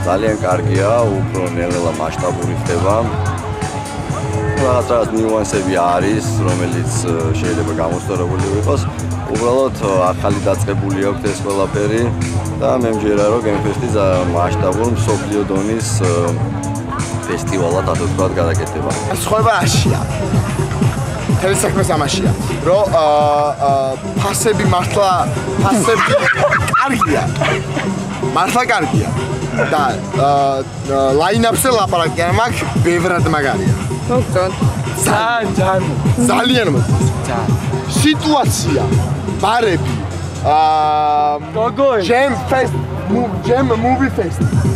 ძალიან კარგია, უფრო ნელ-ნელა მასშტაბური ხდება. რაღაც ნიუანსები არის, რომელიც შეიძლება გამოსწორებული იყოს. უბრალოდ ახალი დაწყებული აქვს ეს ყველაფერი და მე მჯერა რომ გემფესტი მასშტაბურ მსოფლიო დონის ფესტივალად ასე ვთქვათ გადაკეთდება. სხვაობა რაშია? თელი საქმე ამაშია, რომ ფასები მართლა კარგია. მართლა კარგია. და ლაინაპზე ლაპარაკი არ მაქვს, ბევრად მაგარია. მოგწონთ. ძალიან მოგწონთ. სიტუაცია, ბარები, გოგოი. ჯემ მუვი ფესტ.